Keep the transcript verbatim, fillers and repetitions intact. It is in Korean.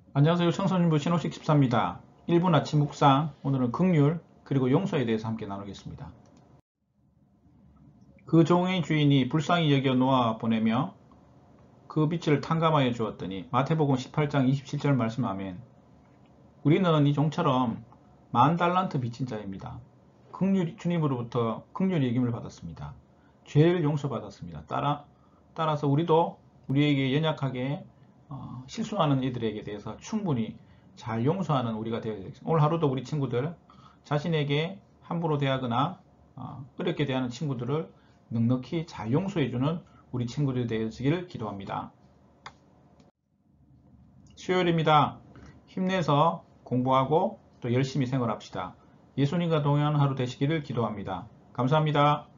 안녕하세요. 청소년부 신호식 집사입니다. 일 분 아침 묵상, 오늘은 긍휼 그리고 용서에 대해서 함께 나누겠습니다. 그 종의 주인이 불쌍히 여겨 놓아 보내며 그 빚을 탕감하여 주었더니. 마태복음 십팔 장 이십칠 절 말씀. 아멘. 우리는 이 종처럼 만 달란트 빚진 자입니다. 긍휼, 주님으로부터 긍휼의 여김을 받았습니다. 죄를 용서받았습니다. 따라, 따라서 우리도 우리에게 연약하게 어, 실수하는 이들에게 대해서 충분히 잘 용서하는 우리가 되어야 되겠습니다. 오늘 하루도 우리 친구들, 자신에게 함부로 대하거나 어, 어렵게 대하는 친구들을 넉넉히 잘 용서해주는 우리 친구들이 되어지기를 기도합니다. 수요일입니다. 힘내서 공부하고 또 열심히 생활합시다. 예수님과 동행하는 하루 되시기를 기도합니다. 감사합니다.